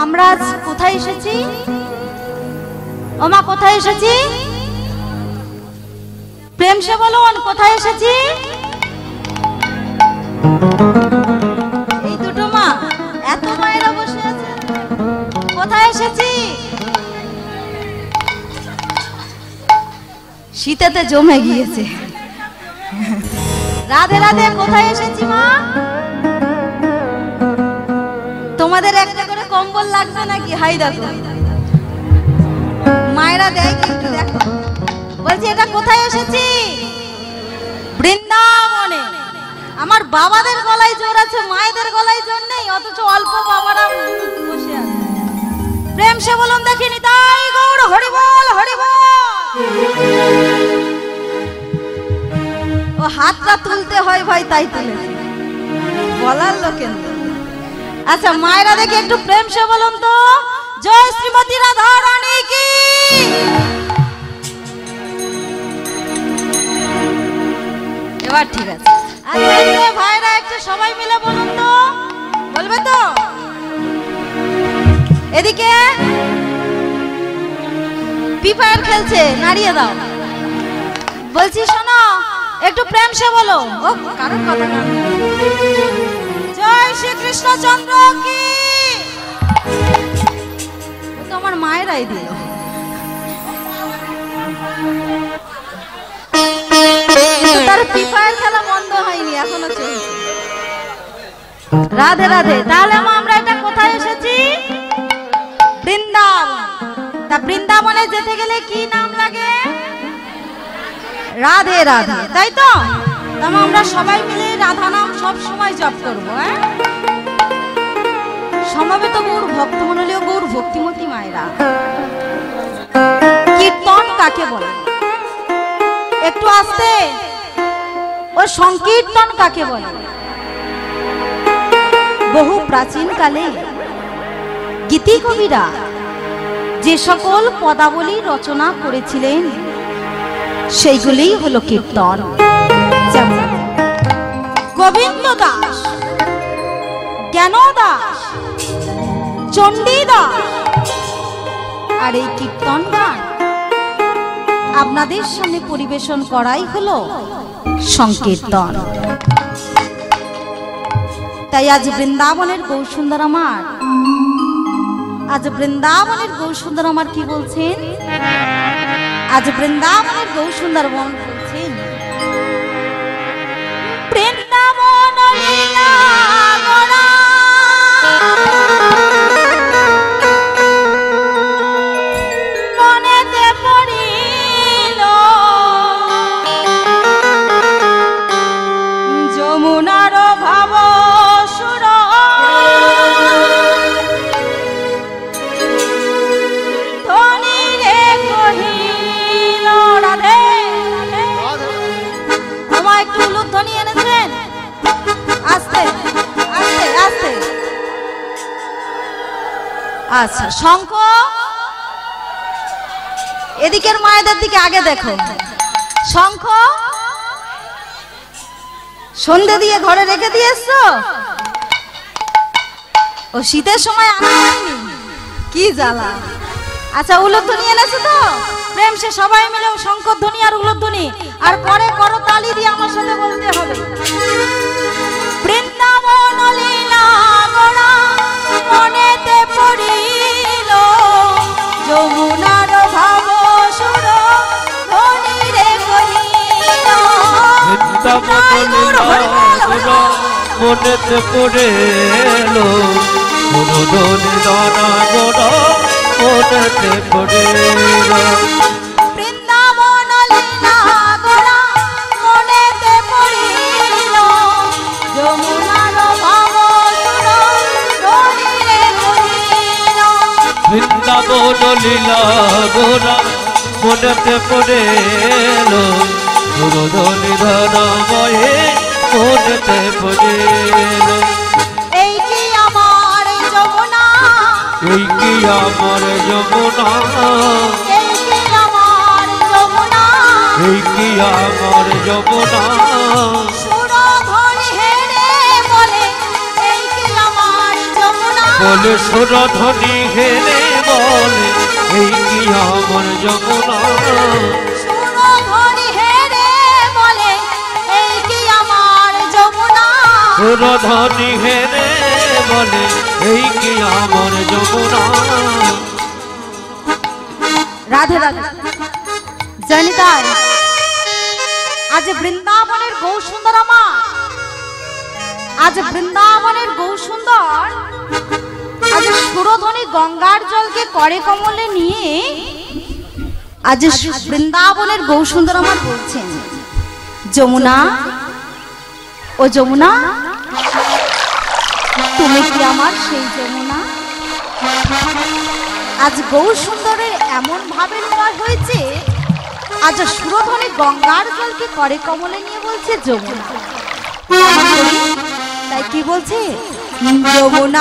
আমরা আজ কোথায় এসেছি? ওমা কোথায় এসেছি? প্রেম সে বলুন, কোথায় এসেছি? এই দুটো মা, এত মায়েরা বসে আছে, কোথায় এসেছি? শীতেতে জমে গিয়েছে। রাধে রাধে, কোথায় এসেছি মা? তোমাদের একটা করে কম্বল লাগবে নাকি? হাই দেখো, মায়েরা দেয় কিন্তু, দেখো। বলছি এটা কোথায় এসেছি? বৃন্দাবনে। আমার বাবাদের গলায় জোর আছে, মায়েদের গলায় জোর নেই, অথচ অল্প বাবারা বসে আছে। প্রেম সে বলুন দেখিনি, তাই গৌর হরি বল, হরি বল। ও হাতটা তুলতে হয় ভাই, তাই তুলেছি, বলার লোকের। আচ্ছা মায়েরা দেখি একটু প্রেম সে বলুন তো, জয় শ্রীমতী রাধা রানী কি। এবার ঠিক আছে। আচ্ছা ভাইরা একটু সবাই মিলে বলুন তো, বলবে তো? এদিকে ফ্রি ফায়ার খেলছে, নাড়িয়ে দাও। বলছি শোনো, একটু প্রেম সে বলো। ও কারোর কথা না। জয় শ্রী কৃষ্ণচন্দ্র কি। তোমার মায়েরাই দিল। তার ফ্রি ফায়ার খেলা বন্ধ হয়নি, এখনো চলছে। রাধে রাধে। তাহলে আমরা এটা কোথায় এসেছি? বৃন্দাবন। তা বৃন্দাবনে যেতে গেলে কি নাম লাগে? রাধে রাধে, তাই তো? আমরা সবাই মিলে রাধা নাম সব সময় জপ করবো। সমবেত গৌর ভক্তমণ্ডলীয় গৌর ভক্তিমতী মায়েরা, কীর্তন কাকে বলে? একটু আস্তে। ও সংকীর্তন কাকে বলে? বহু প্রাচীন কালে গীতি কবিরা যে সকল পদাবলী রচনা করেছিলেন সেইগুলি হলো কীর্তন। যেমন গোবিন্দ দাস, জ্ঞান দাস, চণ্ডী দাস। আর এই কীর্তন গান আপনাদের সামনে পরিবেশন করাই হলো সংকীর্তন। তাই আজ বৃন্দাবনের গৌরসুন্দর আমার, আজ বৃন্দাবনের গৌরসুন্দর আমার কি বলছেন? আজ বৃন্দাবনের গৌরসুন্দর বলছেন, বৃন্দাবন লীলা গড়া মনেতে পড়িল, যমুনার ভাব সুর ধনী রে কহিল। রাধে আমায় একটু উলুধ্বনি এনেছেন? আস্তে আস্তে আস্তে। আচ্ছা শঙ্খ, এদিকের মায়েদের দিকে আগে দেখো। শঙ্খ সন্ধে দিয়ে ঘরে রেখে দিয়ে এসছো? ও শীতের সময় আনা হয়নি, কি জ্বালা। আচ্ছা উলুধ্বনি এনেছো তো? প্রেম সে সবাই মিলে শঙ্খধ্বনি আর উলুধ্বনি, আর পরে করো তালি দিয়ে আমার সাথে বলতে হবে, বৃন্দাবন লীলা গড়া মনেতে পড়িল, যমুনার ভাব সুর ধনী রে কহিল। বৃন্দাবন লীলা গড়া মনেতে পড়িল, ধনী দানা গড়া মনেতে পড়িল। বৃন্দাবন লীলা গড়া মনেতে পড়িল, যমুনার ভাব সুর ধনী রে কহিল। বৃন্দাবন লীলা গড়া মনেতে পড়িল, ধনী দানা ময়ে মনেতে পড়িল। এই কি আমার যমুনা, এই কি আমার যমুনা, এই কি আমার যমুনা, এই কি আমার যমুনা। সুর ধনী হেরে বলে, এই কি আমার যমুনা, বলে সুরধনী হেরে বলে এই কি আমার যমুনা সুরধনী হেরে বলে এই কি আমার যমুনা সুরধনী হেরে বলে এই কি আমার যমুনা রাধে রাধে জানি তাই আজ বৃন্দাবনের গৌসুন্দর আমার আজ বৃন্দাবনের গৌসুন্দর আজ সুরধনী গঙ্গার জলকে করে কমলে নিয়ে আজ বৃন্দাবনের গৌসুন্দর আমার বলছেন যমুনা ও যমুনা তুমি কি আমার সেই যমুনা আজ গৌসুন্দরের এমন ভাবে লড়াই হয়েছে আজ সুরধনী গঙ্গার জলকে করে কমলে নিয়ে বলছে যমুনা তাই কি বলছে যমুনা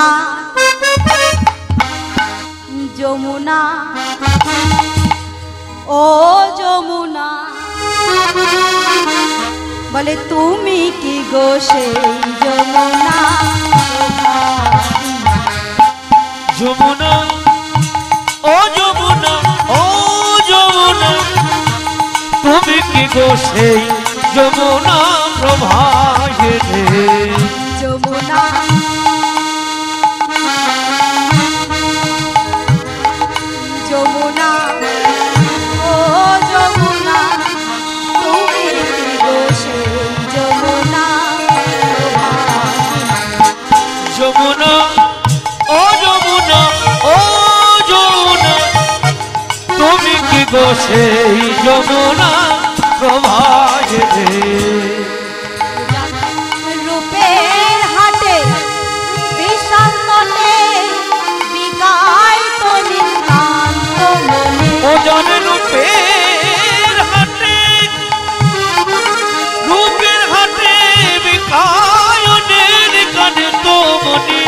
যমুনা ও যমুনা বলে তুমি কি গো সেই যমুনা যমুনা ও যমুনা ও যমুনা তুমি কি গো সেই যমুনা প্রভায়ে যমুনা যমুনা ও যমুনা তুমি কি গো সেই যমুনা যমুনা ও যমুনা ও যমুনা তুমি কি গো সেই যমুনা প্রভায়ে রূপের হাটে বিশাল তটে বিকায় তো নিতান্ত মনে ওজন রূপের হাটে বিকায়নের কানে তো মনি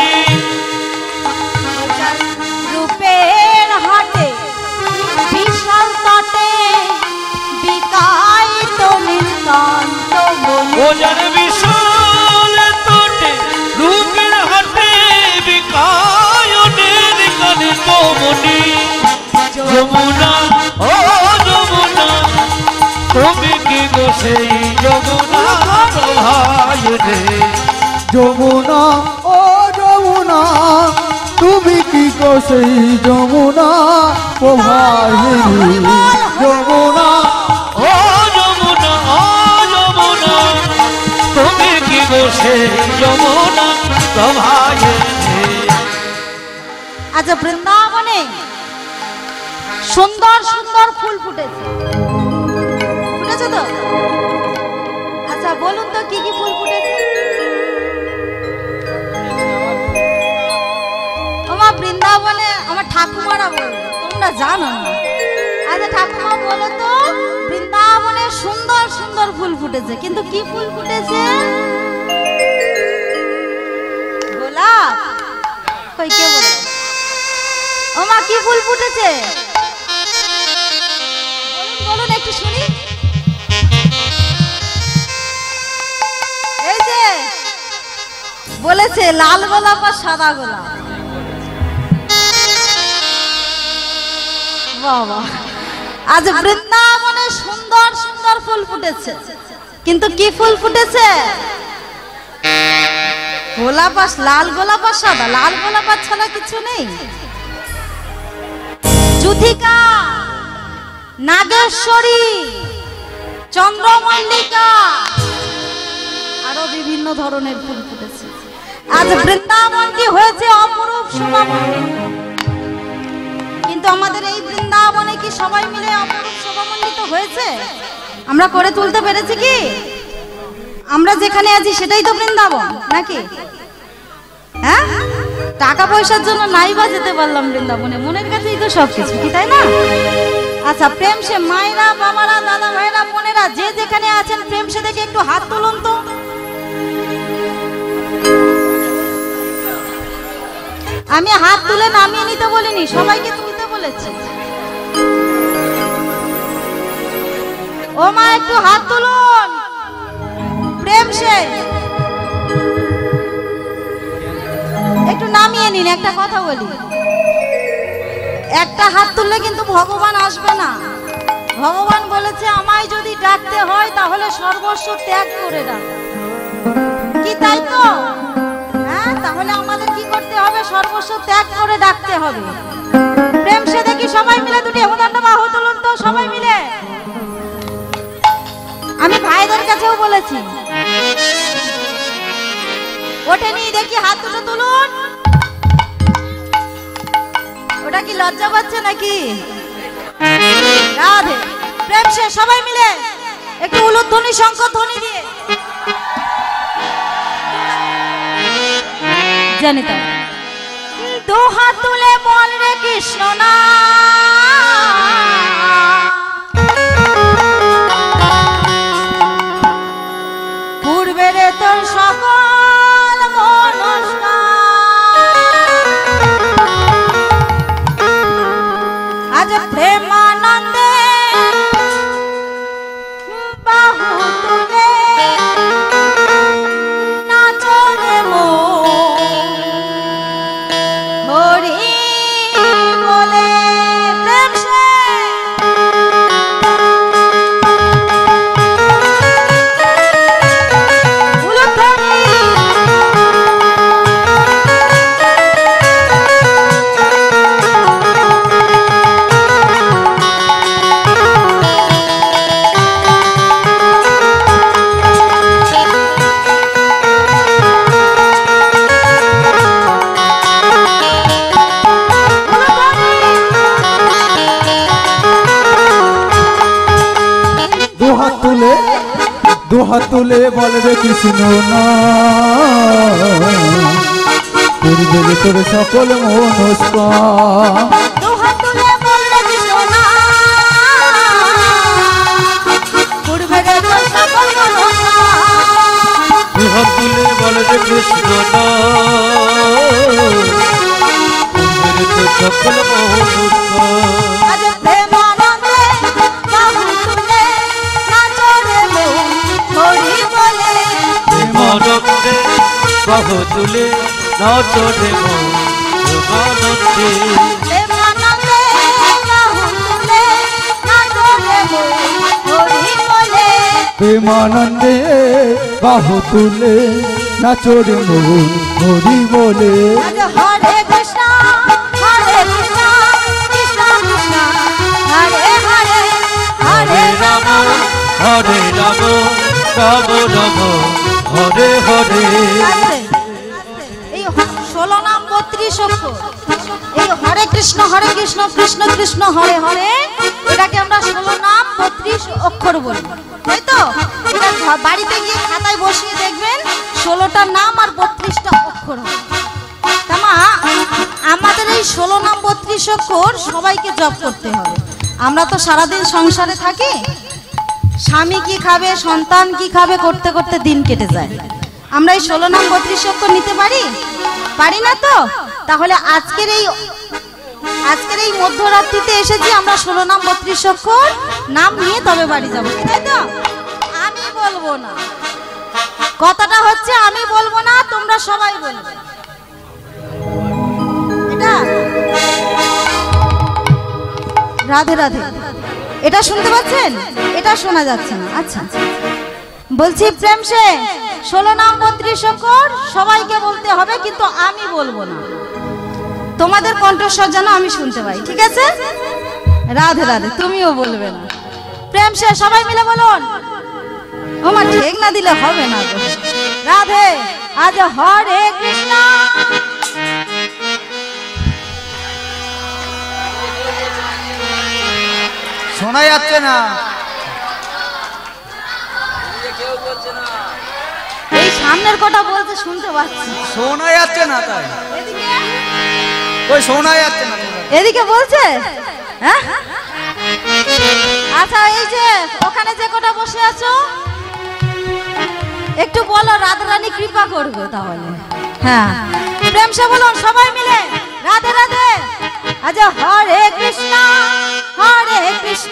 রূপের হাটে বিশাল তটে বিকায় তো নিতান্ত মনে ওজন বিশাল তোটে রূপের হাটে বিকায়নের কানে তো মনি যমুনা ও যমুনা তুমি কি গো সেই যমুনা প্রভায়ে যমুনা ও যমুনা তুমি কি গো সেই যমুনা প্রভাহিনী যমুনা ও যমুনা তুমি কি গো সেই যমুনা প্রভায়ে আজ বৃন্দাবনে সুন্দর সুন্দর ফুল ফুটেছে ফুটেছে তো আচ্ছা বলুন তো কি কি ফুল ফুটেছে আমার বৃন্দাবনে আমার ঠাকুমারা বলবে তোমরা জানো না আচ্ছা ঠাকুমা বলো তো বৃন্দাবনে সুন্দর সুন্দর ফুল ফুটেছে কিন্তু কি ফুল ফুটেছে গোলাপ কই কে বলো ওমা কি ফুল ফুটেছে বলুন বলুন একটু শুনি এই যে বলেছে লাল গোলাপ আর সাদা গোলাপ বাবা আজ বৃন্দাবনে সুন্দর সুন্দর ফুল ফুটেছে কিন্তু কি ফুল ফুটেছে গোলাপ আর লাল গোলাপ আর সাদা লাল গোলাপ আর ছাড়া কিছু নেই যুথিকা নাগেশ্বরী চন্দ্রমল্লিকা আরো বিভিন্ন ধরনের ফুল ফুটেছে আজ বৃন্দাবনটি হয়েছে অপরূপ শোভামণ্ডিত কিন্তু আমাদের এই বৃন্দাবনে কি সবাই মিলে অপরূপ শোভামণ্ডিত হয়েছে আমরা করে তুলতে পেরেছি কি আমরা যেখানে আছি সেটাই তো বৃন্দাবন নাকি হ্যাঁ টাকা পয়সার জন্য নাই বা যেতে পারলাম বৃন্দাবনে মনের কাছেই তো সবকিছু কি তাই না আচ্ছা প্রেম সে মায়েরা বাবারা দাদা ভাইরা বোনেরা যে যেখানে আছেন প্রেম সে দেখে একটু হাত তুলুন তো আমি হাত তুলে নামিয়ে নিতে বলিনি সবাইকে তুলতে বলেছি ও মা একটু হাত তুলুন প্রেম সে একটু নামিয়ে নিন। একটা কথা বলি, একটা হাত তুললে কিন্তু ভগবান আসবে না। ভগবান বলেছে আমায় যদি ডাকতে হয় তাহলে সর্বস্ব ত্যাগ করে ডাক, কি তাই তো? হ্যাঁ, তাহলে আমাদের কি করতে হবে? সর্বস্ব ত্যাগ করে ডাকতে হবে। প্রেম সে দেখি সবাই মিলে দুটি হেমদণ্ড বাহু তুলুন তো সবাই মিলে। আমি ভাইদের কাছেও বলেছি, ওঠেনি দেখি হাত দুটো তুলুন। ওটা কি লজ্জা পাচ্ছে নাকি? রাধে। প্রেম সে সবাই মিলে একটু উলুধ্বনি শঙ্খ ধ্বনি দিয়ে জানি তো। দু হাত তুলে বল রে কৃষ্ণ না, পূর্বে রে তোর সকল মনস্কার, আজ প্রেমানন্দে বাহু তুলে নাচো রে মন, হরি বলে। প্রেম সে উলুধ্বনি। দুহাত তুলে বল রে কৃষ্ণ না, পূর্বে রে তোর সকল মনস্কার। দু হাত তুলে বল রে কৃষ্ণ না, পূর্বে রে তোর সকল মনস্কার। দুহাত তুলে বল রে কৃষ্ণ না, পূর্বে রে তোর সকল মনস্কার। আজ প্রেমানন্দে বাহু তুলে নাচো রে মন, হরি বলে। প্রেমানন্দে বাহু তুলে নাচো রে মন, প্রেমানন্দে। প্রেমানন্দে বাহু তুলে নাচো রে মন, হরি বলে। প্রেমানন্দে বাহু তুলে নাচো রে মন, হরি বলে। আজ হরে কৃষ্ণ কৃষ্ণ কৃষ্ণ, হরে হরে হরে রাম হরে রাম রাম রাম হরে হরে। এই 16 নাম 32 অক্ষর। এই হরে কৃষ্ণ কৃষ্ণ কৃষ্ণ হরে হরে, এটাকে আমরা 16 নাম 32 অক্ষর বলি, তাই তো? এটা বাড়িতে গিয়ে খাতায় বসিয়ে দেখবেন 16টা নাম আর 32টা অক্ষর হবে। তামা আমাদের এই 16 নাম 32 অক্ষর সবাইকে জপ করতে হবে। আমরা তো সারাদিন সংসারে থাকি, স্বামী কি খাবে, সন্তান কি খাবে করতে করতে দিন কেটে যায়। আমরা এই 16 নাম 32 অক্ষর নিতে পারি না তো? তাহলে আজকের এই মধ্যরাত্রিতে এসেছি আমরা 16 নাম 32 অক্ষর নাম নিয়ে তবে বাড়ি যাবো, তাই তো? আমি বলবো না, কথাটা হচ্ছে আমি বলবো না, তোমরা সবাই বলবে। এটা রাধে রাধে, এটা শুনতে পাচ্ছেন? এটা শোনা যাচ্ছে না। আচ্ছা বলছি, প্রেম সে 16 নাম 32 অক্ষর সবাইকে বলতে হবে, কিন্তু আমি বলবো না। তোমাদের কণ্ঠস্বর যেন আমি শুনতে পাই, ঠিক আছে? রাধে রাধে, তুমিও বলবে না। প্রেম সে সবাই মিলে বলুন। আমার ঠিক না দিলে হবে না গো। রাধে। আজ হরে কৃষ্ণ শোনা যাচ্ছে না, এই সামনের কথা বলতে শুনতে পাচ্ছি, শোনা যাচ্ছে না, তাই এদিকে ওই শোনা যাচ্ছে না। এদিকে বলছে, হ্যাঁ? আচ্ছা, এই যে ওখানে যে কটা বসে আছো একটু বলো, রাধারানী কৃপা করবে তাহলে। হ্যাঁ, প্রেম সে বলুন সবাই মিলে, রাধে রাধে। আজ হরে কৃষ্ণ কৃষ্ণ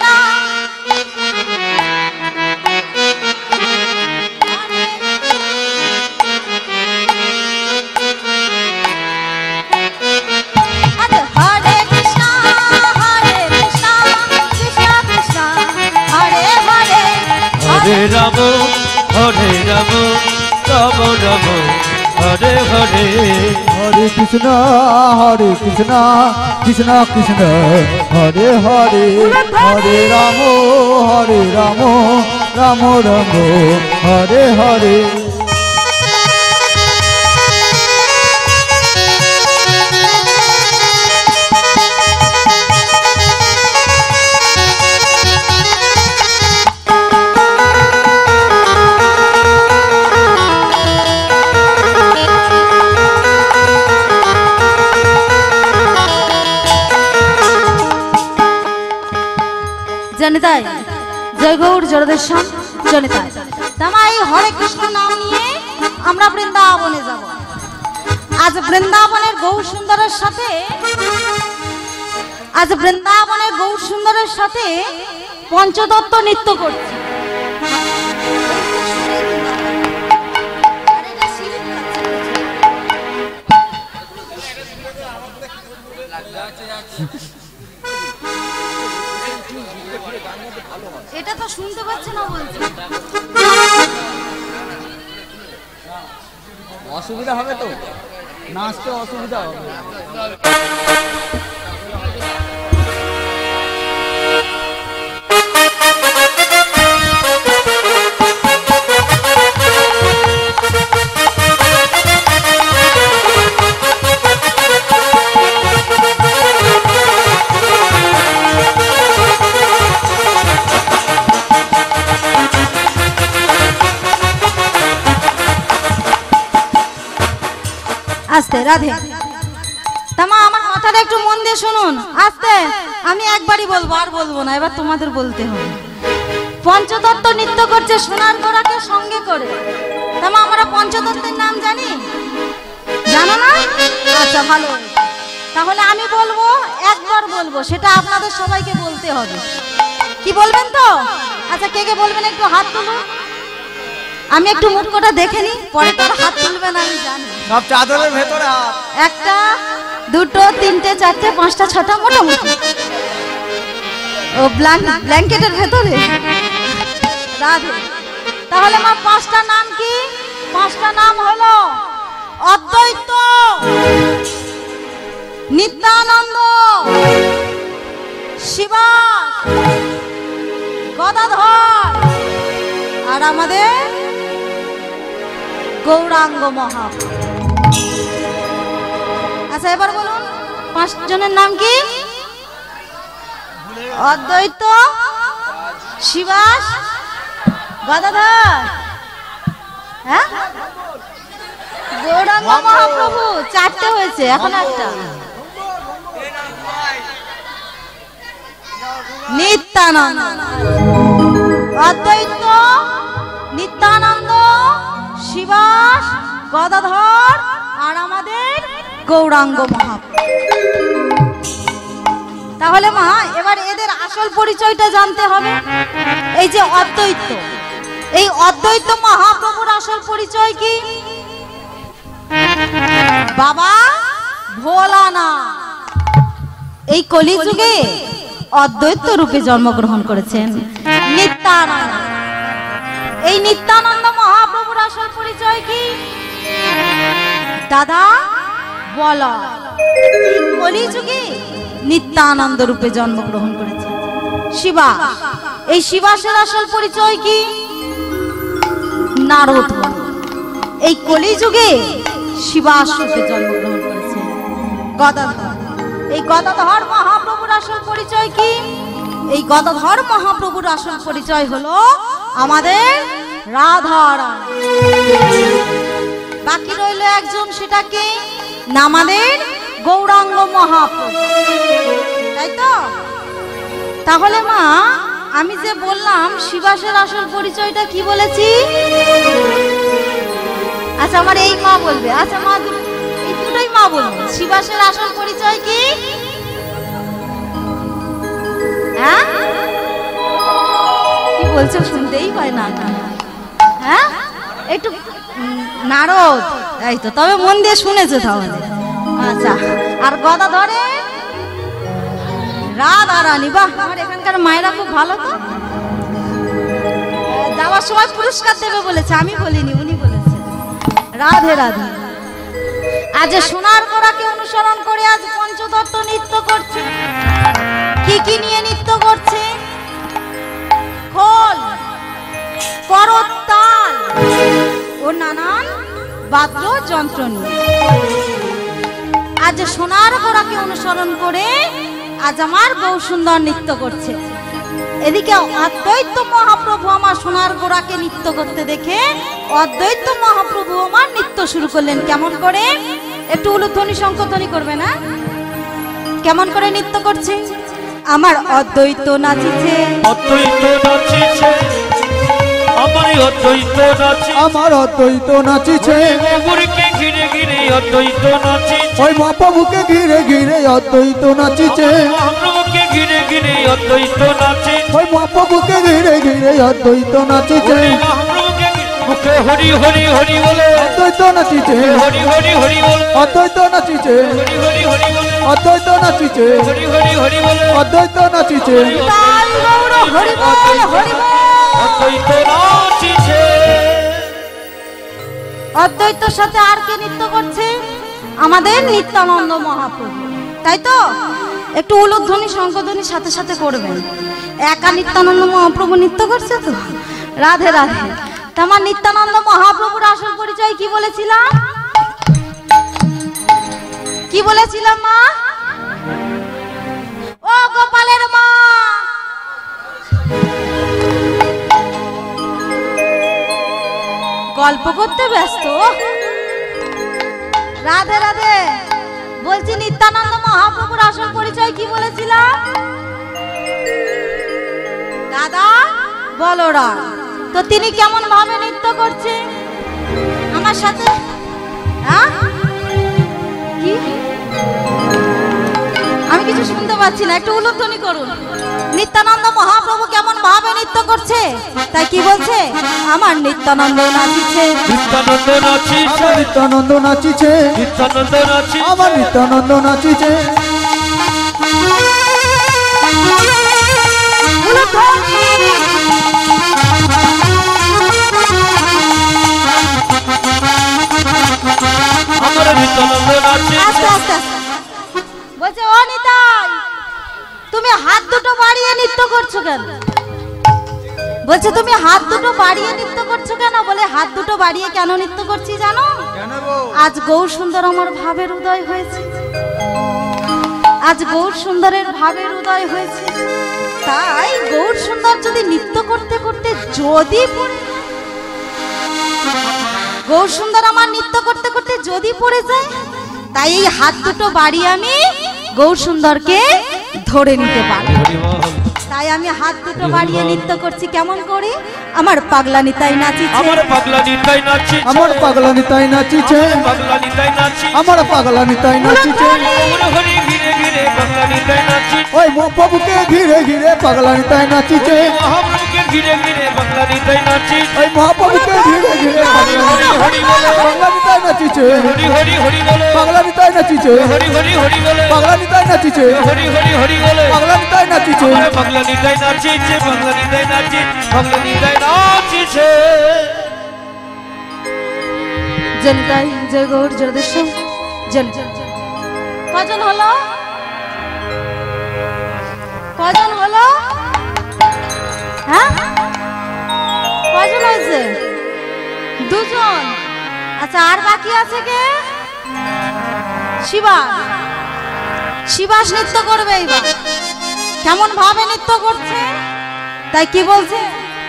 হরে রাম রাম রাম হরে হরে। হরে কৃষ্ণ কৃষ্ণ কৃষ্ণ হরে হরে, হরে রাম রাম রাম হরে হরে। জনিতাই জয় গৌর জগদীশ্বর জনিতাই। তাই হরে কৃষ্ণ নাম নিয়ে আমরা বৃন্দাবনে যাব। আজ বৃন্দাবনের গৌর সুন্দরের সাথে পঞ্চদত্ত নৃত্য করছে। এটা তো শুনতে পাচ্ছে না বলছে। অসুবিধা হবে তো, নাচতে অসুবিধা হবে। আস্তে রাধে। তামা আমার কথাটা একটু মন দিয়ে শুনুন আস্তে। আমি একবারই বলবো, আর বলবো না, এবার তোমাদের বলতে হবে। পঞ্চতত্ত্ব নৃত্য করছে সোনার গোড়াকে সঙ্গে করে। তামা আমরা পঞ্চতত্ত্বের নাম জানি, জানো না? আচ্ছা ভালো, তাহলে আমি বলবো, একবার বলবো, সেটা আপনাদের সবাইকে বলতে হবে। কি বলবেন তো? আচ্ছা কে কে বলবেন একটু হাত তুলুন। আমি একটু মুখটা দেখে নি, পরে তোর হাত তুলবেন আমি জানি। সব চাদরের ভেতরে হাত। একটা দুটো তিনটে চারটে পাঁচটা ছটা মোটামুটি ও ব্ল্যাঙ্কেটের ভেতরে রাধে। তাহলে মা পাঁচটা নাম কি? পাঁচটা নাম হলো অদ্বৈত, নিত্যানন্দ, শিবাস, গদাধর আর আমাদের গৌরাঙ্গ মহাপ্রভু। আচ্ছা এবার বলুন পাঁচজনের নাম কি? অদ্বৈত, শিবাস, গদাধর, হ্যাঁ গৌরাঙ্গ মহাপ্রভু। চারটে হয়েছে, এখন একটা নিত্যানন্দ। অদ্বৈত, নিত্যানন্দ, শিবাস, গদাধর আর আমাদের গৌরাঙ্গ মহাপ্রভু। তাহলে মা এবার এদের আসল পরিচয়টা জানতে হবে। এই যে অদ্বৈত, এই অদ্বৈত মহাপ্রভুর আসল পরিচয় কি? বাবা ভোলানাথ এই কলিযুগে অদ্বৈত রূপে জন্মগ্রহণ করেছেন নিত্যানন্দ। এই নিত্যানন্দ মহাপ্রভুর আসল পরিচয় কি? দাদা বলো। কলিযুগে নিত্যানন্দ রূপে জন্মগ্রহণ করেছেন শিবাস। এই শিবাসের আসল পরিচয় কি? নারদ। এই কলিযুগে শিবাস রূপে জন্মগ্রহণ করেছেন গদাধর। এই গদাধর মহাপ্রভুর আসল পরিচয় কি? এই গদাধর মহাপ্রভুর আসল পরিচয় হলো আমাদের রাধারানী। বাকি রইল একজন, সেটা কি? না আমাদের গৌরাঙ্গ মহাপ্রভু, তাই তো? তাহলে মা আমি যে বললাম শিবাসের আসল পরিচয়টা কি বলেছি? আচ্ছা আমার এই মা বলবে। আচ্ছা মা এই দুটোই মা বলবে। শিবাসের আসল পরিচয় কি? হ্যাঁ কি বলছো? শুনতেই পায় না। হ্যাঁ একটু নারদ, এই তো, তবে মন দিয়ে শুনেছো তাহলে। আচ্ছা আর গদাধরে রাধারানী। বাহ, আমার এখানকার মায়েরা খুব ভালো তো। যাওয়ার যাওয়ার সময় পুরস্কার দেবে বলেছে, আমি বলিনি, উনি বলেছেন। রাধে রাধে। আজ সোনার গোড়াকে অনুসরণ করে আজ পঞ্চতত্ত্ব নৃত্য করছে। কি কি নিয়ে নৃত্য করছে? খোল, করতাল ও নানান বাদ্য যন্ত্র নিয়ে আজ সোনার গোড়াকে অনুসরণ করে আজ আমার গৌর সুন্দর নৃত্য করছে। এদিকে অদ্বৈত মহাপ্রভু আমার সোনার গোড়াকে নৃত্য করতে দেখে অদ্বৈত মহাপ্রভু আমার নৃত্য শুরু করলেন। কেমন করে? একটু উলুধ্বনি শঙ্খধ্বনি করবে না? কেমন করে নৃত্য করছে? আমার অদ্বৈত নাচিছে, অদ্বৈত নাচিছে, আমার অদ্বৈত নাচিছে, আমার অদ্বৈত নাচিছে, গৌরকে ঘিরে ঘিরে অদ্বৈত নাচিছে, ওই মহাপ্রভুকে ঘিরে ঘিরে অদ্বৈত নাচিছে, মহাপ্রভুকে ঘিরে ঘিরে অদ্বৈত নাচিছে, ওই মহাপ্রভুকে ঘিরে ঘিরে অদ্বৈত নাচিছে, মহাপ্রভুকে মুখে হরি হরি হরি বলে অদ্বৈত নাচিছে, হরি হরি হরি বলে অদ্বৈত নাচিছে, হরি হরি হরি বলে অদ্বৈত নাচিছে, হরি হরি হরি বলে অদ্বৈত নাচিছে, তাই গৌর হরি বল, হরি বল। অদ্বৈত নাচিছে। অদ্বৈতর সাথে আর কে নৃত্য করছে? আমাদের নিত্যানন্দ মহাপ্রভু, তাই তো? একটু উলুধ্বনি শঙ্খধ্বনির সাথে সাথে করবেন। একা নিত্যানন্দ মহাপ্রভু নৃত্য করছে তো? রাধে রাধে। তা আমার নিত্যানন্দ মহাপ্রভুর আসল পরিচয় কি বলেছিলাম? কি বলেছিলাম মা? ও গোপালের মা, গল্প করতে ব্যস্ত। রাধে রাধে। বলছি নিত্যানন্দ মহাপ্রভুর আসল পরিচয় কি বলেছিলাম? দাদা বলরা। তো তিনি কেমন ভাবে নৃত্য করছে আমার সাথে? হ্যাঁ, কি? আমি কিছু শুনতে পাচ্ছি না, একটু উলুধ্বনি করুন। নিত্যানন্দ মহাপ্রভু কেমন ভাবে নৃত্য করছে? তাই কি বলছে? আমার নিত্যানন্দ নাচিছে, নিত্যানন্দ নাচিছে, নিত্যানন্দ নাচিছে, নিত্যানন্দ নাচিছে, আমার নিত্যানন্দ নাচিছে, আমার নিত্যানন্দ নাচিছে। আস্তে আস্তে আস্তে। বলছে ও নিতাই, তুমি হাত দুটো বাড়িয়ে নৃত্য করছো কেন? বলছে তুমি হাত দুটো বাড়িয়ে নৃত্য করছো কেন? বলে হাত দুটো বাড়িয়ে কেন নৃত্য করছি জানো? আজ গৌর সুন্দর আমার ভাবের উদয় হয়েছে, আজ গৌর সুন্দরের ভাবের উদয় হয়েছে। তাই গৌর সুন্দর যদি নৃত্য করতে করতে যদি গৌর সুন্দর আমার নৃত্য করতে করতে যদি পড়ে যায়, তাই এই হাত দুটো বাড়িয়ে আমি গৌর সুন্দরকে ধরে নিতে পারি। তাই আমি হাত দুটো বাড়িয়ে নৃত্য করছি। কেমন করে? আমার পাগলা নিতাই নাচিছে, আমার পাগলা নিতাই নাচিছে, আমার পাগলা নিতাই নাচিছে, পাগলা নিতাই নাচিছে, আমার পাগলা নিতাই নাচিছে, গৌর হরি ঘিরে ঘিরে পাগলা নিতাই নাচিছে, ওই মহাপ্রভুকে ঘিরে ঘিরে পাগলা নিতাই নাচিছে, মহাপ্রভুকে ঘিরে ঘিরে পাগলা নিতাই নাচিছে, ওই মহাপ্রভুকে ঘিরে ঘিরে পাগলা নিতাই নাচিছে, হরি হরি হরি বলে পাগলা নিতাই নাচিছে, হরি হরি হরি বলে পাগলা নিতাই নাচিছে, হরি হরি হরি বলে পাগলা নিতাই নাচিছে, আমার পাগলা নিতাই নাচিছে, পাগলা নিতাই নাচিছে, পাগলা নিতাই নাচিছে। জনিতাই জয় গৌর জগদীশ্বর। কজন হলো? কজন হলো? হ্যাঁ, কজন হয়েছে? দুজন। আচ্ছা, আর বাকি আছে কে? শিবাস। শিবাস নৃত্য করবে এইবার। কেমন ভাবে নৃত্য করছে? তাই কি বলছে?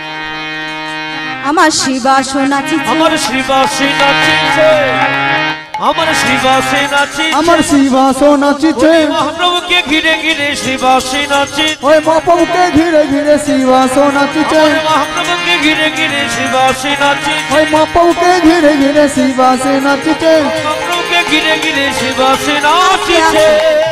আমার শিবাস নাচিছে, আমার শ্রীবাসী নাচিছে, আমার শ্রীবাসী নাচিছে, আমার শ্রীবাস নাচিছে, মহাপ্রভুকে ঘিরে ঘিরে শ্রীবাসী নাচিছে, ওই মহাপ্রভুকে ঘিরে ঘিরে শ্রীবাস নাচিছে, মহাপ্রভুকে ঘিরে ঘিরে শ্রীবাসী নাচিছে, ওই মহাপ্রভুকে ঘিরে ঘিরে শ্রীবাস নাচিছে, মহাপ্রভুকে ঘিরে ঘিরে শ্রীবাসী নাচিছে।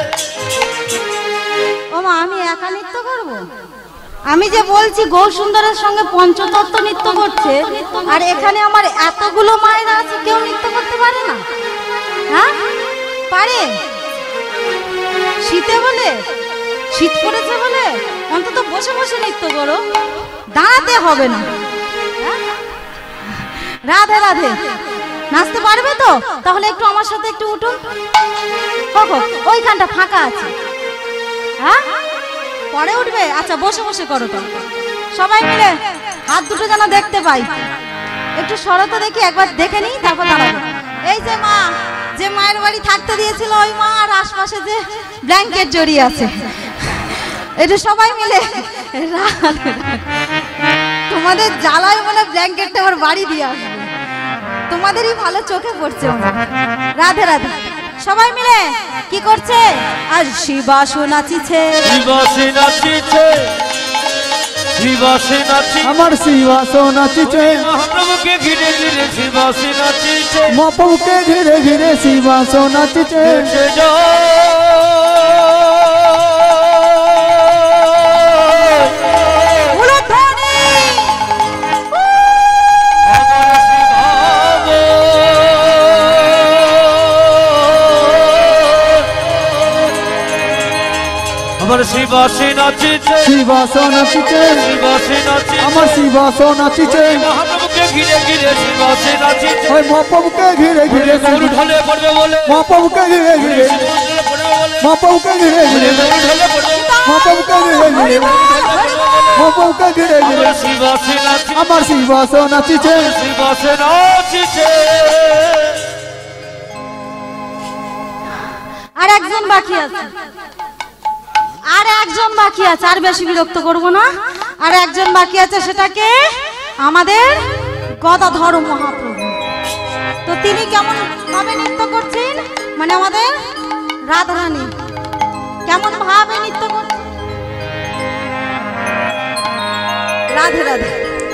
ও মা, আমি একা নৃত্য করব? আমি যে বলছি গৌর সুন্দরের সঙ্গে পঞ্চতত্ত্ব নৃত্য করছে, আর এখানে আমার এতগুলো মায়েরা আছে, কেউ নৃত্য করতে পারে না? হ্যাঁ, পারে? শীতে বলে, শীত পড়েছে বলে অন্তত বসে বসে নৃত্য করো, দাঁড়াতে হবে না। রাধে রাধে। নাচতে পারবে তো? তাহলে একটু আমার সাথে একটু উঠুন। ওইখানটা ফাঁকা আছে। হ্যাঁ, পরে উঠবে? আচ্ছা, বসে বসে করো তো। সবাই মিলে হাত দুটো যেন দেখতে পাই। একটু সরতে দেখি, একবার দেখে নিই, তারপর দাঁড়াবো। এই যে মা, যে মায়ের বাড়ি থাকতে দিয়েছিল ওই মা, আর আশপাশে যে ব্ল্যাঙ্কেট জড়িয়ে আছে, একটু সবাই মিলে। তোমাদের জ্বালায় বলে ব্ল্যাঙ্কেটটা আমার বাড়ি দিয়ে আসবে, তোমাদেরই ভালো চোখে পড়ছে। রাধে রাধে। সবাই মিলে কি করছে? আর শিবাসু নাচিছে, শিবাসে নাচিছে, শিবাসে নাচিছে, আমার শিবাসো নাচিছে, মহাপ্রভুকে ঘিরে ঘিরে শিবাসে নাচিছে, মহাপ্রভুকে ঘিরে ঘিরে শিবাসো নাচিছে। আমার শিবাসে নাচিছে, শিবাসো নাচিছে, শিবাসে নাচিছে, আমার শিবাসো নাচিছে, মহাপ্রভুকে ঘিরে ঘিরে শিবাসে নাচিছে, ওই মহাপ্রভুকে ঘিরে ঘিরে, গরু ঢলে পড়বে বলে, মহাপ্রভুকে ঘিরে ঘিরে, মহাপ্রভুকে ঘিরে ঘিরে, মহাপ্রভুকে ঘিরে ঘিরে, মহাপ্রভুকে ঘিরে ঘিরে, শিবাসে নাচিছে, আমার শিবাসো নাচিছে, শিবাসে নাচিছে। আর একজন বাকি আছে, আর একজন বাকি আছে। আর বেশি বিরক্ত করব না। আর একজন বাকি আছে, সেটাকে আমাদের গদাধর মহাপ্রভু। তো তিনি কেমন ভাবে নৃত্য করছেন, মানে আমাদের রাধারানী কেমন ভাবে নৃত্য করছেন। রাধে রাধে।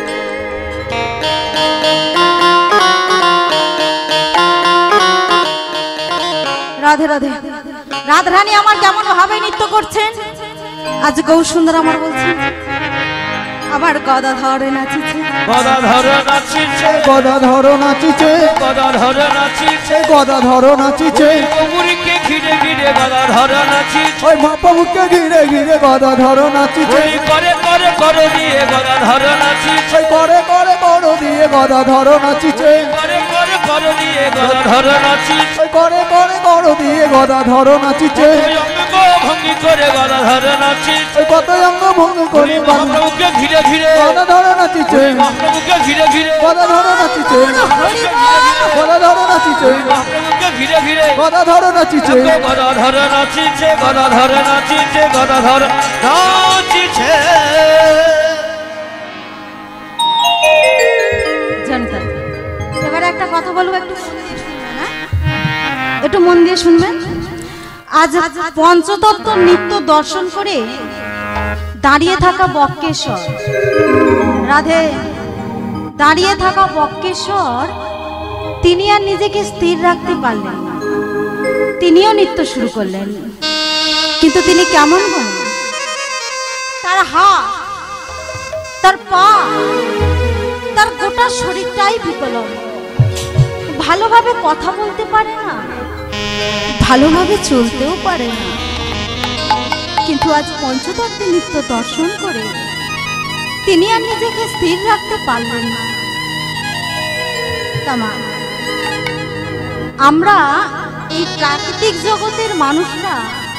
রাধে রাধে। রাধারানী আমার কেমন ভাবে নৃত্য করছেন। আজ গৌর সুন্দর আমার বলছেন, আমার গদাধর নাচিছে, গদাধর নাচিছে, গদাধর নাচিছে, গদাধর নাচিছে, গদাধর নাচিছে, গৌরীকে ঘিরে ঘিরে গদাধর নাচিছে, ওই মহাপ্রভুকে ঘিরে ঘিরে গদাধর নাচিছে, ওই করে করে করে দিয়ে গদাধর নাচিছে, ওই করে করে বড় দিয়ে গদাধর নাচিছে, করে করে করে দিয়ে গদাধর নাচিছে, ওই করে করে বড় দিয়ে গদাধর নাচিছে, ওই অঙ্গ ভঙ্গি করে গদাধর নাচিছে, ওই কত অঙ্গ ভঙ্গ করে মহাপ্রভুকে ঘিরে ঘিরে, গদাধর নাচিছে, মহাপ্রভুকে ঘিরে ঘিরে, গদাধর নাচিছে, গদাধর নাচিছে, মহাপ্রভুকে ঘিরে ঘিরে, গদাধর নাচিছে, গদাধর নাচিছে, গদাধর নাচিছে, গদাধর নাচিছে। জানতা। এবারে একটা কথা বলবো, একটু মন দিয়ে শুনবেন। হ্যাঁ, একটু মন দিয়ে শুনবেন। আজ পঞ্চতত্ত্ব নৃত্য দর্শন করে দাঁড়িয়ে থাকা বক্রেশ্বর, রাধে, দাঁড়িয়ে থাকা বক্রেশ্বর তিনি আর নিজেকে স্থির রাখতে পারলেন না। তিনিও নৃত্য শুরু করলেন। কিন্তু তিনি কেমন হন? তার হাত, তার পা, তার গোটা শরীরটাই বিকলঙ্গ। ভালোভাবে কথা বলতে পারে না, ভালোভাবে চলতেও পারে না। কিন্তু আজ পঞ্চতত্ত্বের নৃত্য দর্শন করে তিনি আর নিজেকে স্থির রাখতে পারলেন না। আমরা এই প্রাকৃতিক জগতের মানুষরা,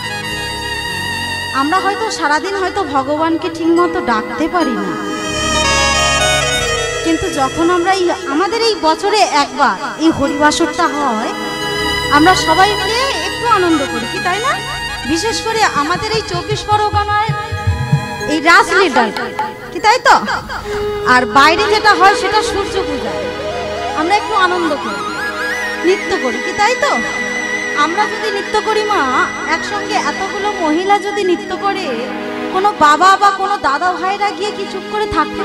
আমরা হয়তো সারাদিন হয়তো ভগবানকে ঠিকমতো ডাকতে পারি না, কিন্তু যখন আমরা আমাদের এই বছরে একবার এই হরিবাসরটা হয়, আমরা সবাই মিলে একটু আনন্দ করি, কি তাই না? বিশেষ করে আমাদের এই 24 পরগনায় এই রাসলীলা, কি তাই তো? আর বাইরে যেটা হয় সেটা সূর্য পূজা। আমরা একটু আনন্দ করি, নৃত্য করি, কি তাই তো? আমরা যদি নৃত্য করি মা, একসঙ্গে এতগুলো মহিলা যদি নৃত্য করে, কোনো বাবা বা কোনো দাদা ভাইরা গিয়ে কি চুপ করে থাকতে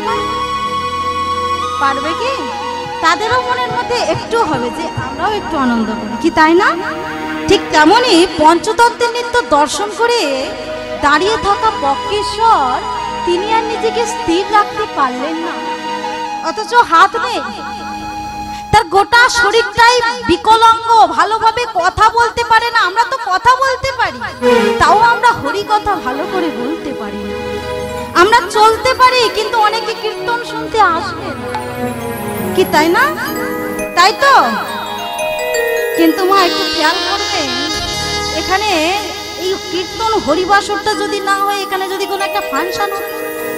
পারবে কি? তাদেরও মনের মধ্যে একটু হবে যে আমরাও একটু আনন্দ করি, কি তাই না? ঠিক তেমনই পঞ্চতত্ত্বের নৃত্য দর্শন করে দাঁড়িয়ে থাকা বক্রেশ্বর তিনি আর নিজেকে স্থির রাখতে পারলেন না। অথচ হাত নেই, তার গোটা শরীরটাই বিকলাঙ্গ, ভালোভাবে কথা বলতে পারে না। আমরা তো কথা বলতে পারি, তাও আমরা হরি কথা ভালো করে বলতে পারি না। আমরা চলতে পারি কিন্তু অনেকে কীর্তন শুনতে আসবে না। কি তাই না? তাই তো। কিন্তু মা একটু খেয়াল করবে, এখানে এই কীর্তন হরিবাসরটা যদি না হয়, এখানে যদি কোনো একটা ফাংশন হতো,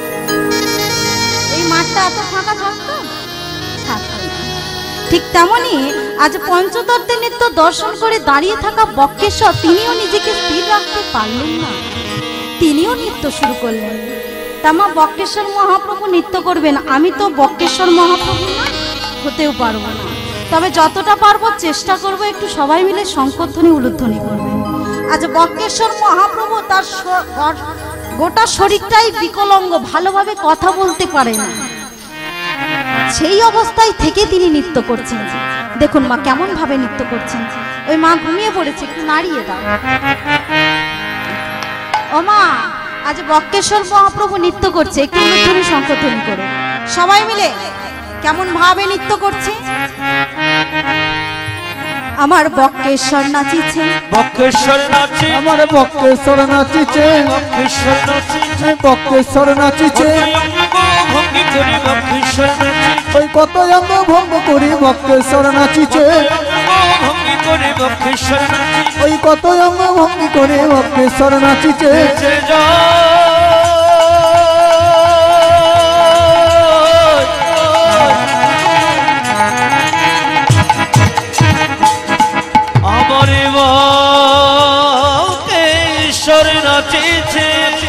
এই মাঠটা এত ফাঁকা থাকতো? থাকতো না। ঠিক তেমনি আজ পঞ্চতত্ত্বের নৃত্য দর্শন করে দাঁড়িয়ে থাকা বক্রেশ্বর, তিনিও নিজেকে স্থির রাখতে পারলেন না, তিনিও নৃত্য শুরু করলেন। তামা বক্রেশ্বর মহাপ্রভু নৃত্য করবেন, আমি তো বক্রেশ্বর মহাপ্রভু না, হতেও পারবো না। তবে যতটা পারবো চেষ্টা করবো একটু সবাই মিলে শঙ্করধ্বনি উলুধ্বনি করবেন। আজ বক্রেশ্বর মহাপ্রভু তার গোটা শরীরটাই বিকলাঙ্গ, ভালোভাবে কথা বলতে পারে না, সেই অবস্থায় থেকে তিনি নৃত্য করছেন। দেখুন মা কেমন ভাবে নৃত্য করছেন। ওই মা ঘুমিয়ে পড়েছে, একটু নাড়িয়ে দাও। ও মা, আজ বক্রেশ্বর মহাপ্রভু নৃত্য করছে, একটু উলুধ্বনি শঙ্করধ্বনি করো সবাই মিলে। কেমন ভাবে নৃত্য করছে। আমার বক্রেশ্বর নাচিছে, বক্রেশ্বর নাচে, আমার বক্রেশ্বর নাচিছে, বক্রেশ্বর নাচে, বক্রেশ্বর নাচিছে, ভঙ্গি করে বক্রেশ্বর নাচে, ওই কত অঙ্গ ভঙ্গ করি বক্রেশ্বর নাচিছে, ভঙ্গি করে বক্রেশ্বর নাচে, ওই কত অঙ্গ ভঙ্গি করে বক্রেশ্বর নাচিছে। আমারে বক্রেশ্বর নাচেছে,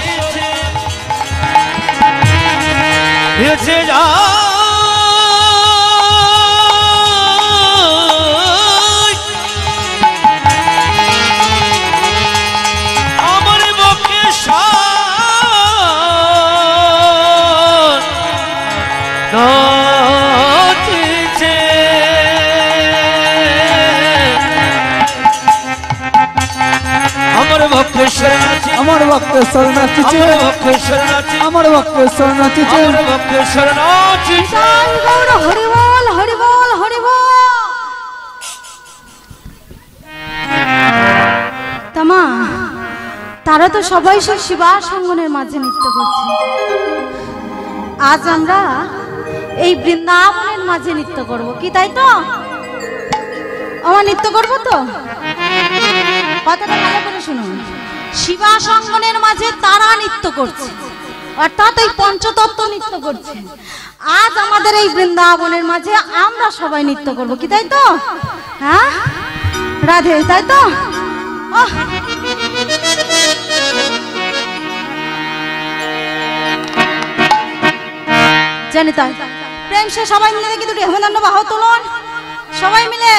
হেঁচে যা আমার বক্রেশ্বর নাচেছে। আমার বক্রেশ্বর নাচে, আমার বক্রেশ্বর নাচিছে, আমার বক্রেশ্বর নাচে, আমার বক্রেশ্বর নাচিছে, আমার বক্রেশ্বর নাচেছে। হরি বল হরি বল হরি বল। তামা তারা তো সবাই সে শিবাসঙ্গনের মাঝে নৃত্য করছে, আজ আমরা এই বৃন্দাবনের মাঝে নৃত্য করব। কি তাই তো? আমার নৃত্য করবো তো, কথাটা ভালো করে শুনুন। শিবাসঙ্গনের মাঝে তারা নৃত্য করছে, অর্থাৎ এই পঞ্চতত্ত্ব নৃত্য করছে। আজ আমাদের এই বৃন্দাবনের মাঝে আমরা সবাই নৃত্য করব। কি তাই তো? হ্যাঁ রাধে, তাই তো? জানি তাই। প্রেম সে সবাই মিলে দেখি দুটি হেমদণ্ড বাহু তুলুন সবাই মিলে।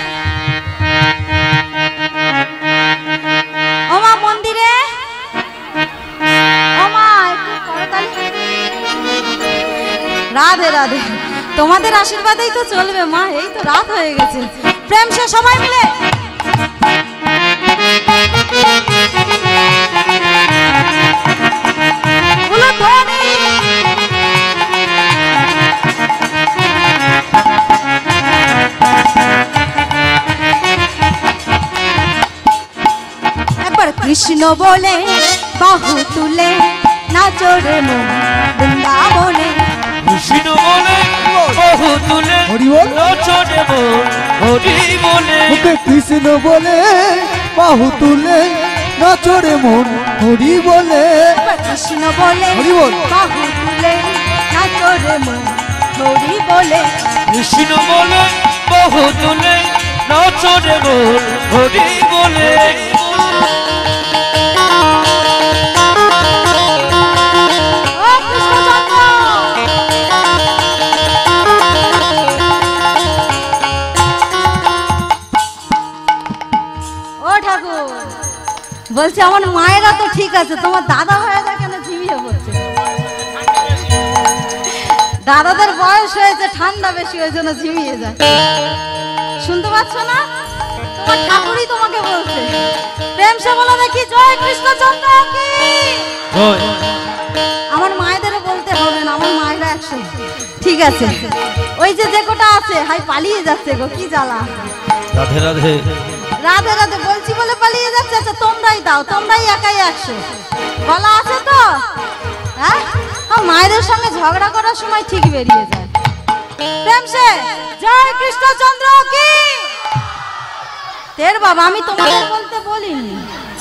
ওমা মন্দিরে, ওমা একটু করতালি। রাধে রাধে, তোমাদের আশীর্বাদেই তো চলবে মা, এই তো রাত হয়ে গেছে। প্রেম সে সবাই মিলে। একবার কৃষ্ণ বলে বাহু তুলে নাচো রে মন বৃন্দাবনে। কৃষ্ণ বলে বাহু তুলে হরি বল, নাচো রে মন হরি বলে। ওকে কৃষ্ণ বলে বাহু তুলে নাচো রে মন হরি বলে। একবার কৃষ্ণ বলে হরি বল, বাহু তুলে নাচো রে মন হরি বলে। কৃষ্ণ বলে বাহু তুলে নাচো রে মন হরি বলে। ও কৃষ্ণচন্দ্র, ও ঠাকুর, বলছি আমার মায়েরা তো ঠিক আছে, তোমার দাদা ভাইয়েরা কেন ঝিমিয়ে পড়ছে? দাদাদের বয়স হয়েছে, ঠান্ডা বেশি হয়েছে না, ঝিমিয়ে যায়। শুনতে পাচ্ছ না? তোমার ঠাকুরই তোমাকে বলছে। প্রেম সে বলো দেখি জয় কৃষ্ণচন্দ্র কি। আমার মায়েদেরও বলতে হবে না, আমার মায়েরা 100। ঠিক আছে, ওই যে যে কোটা আছে হাই পালিয়ে যাচ্ছে গো, কি জ্বালা। রাধে রাধে, রাধে রাধে বলছি বলে পালিয়ে যাচ্ছে। আচ্ছা তোমরাই দাও, তোমরাই একাই 100। গলা আছে তো? হ্যাঁ মায়েদের সঙ্গে ঝগড়া করার সময় ঠিক বেরিয়ে যায়। প্রেম সে জয় কৃষ্ণচন্দ্র কি তের বাবা, আমি তোমাদের বলতে বলিনি,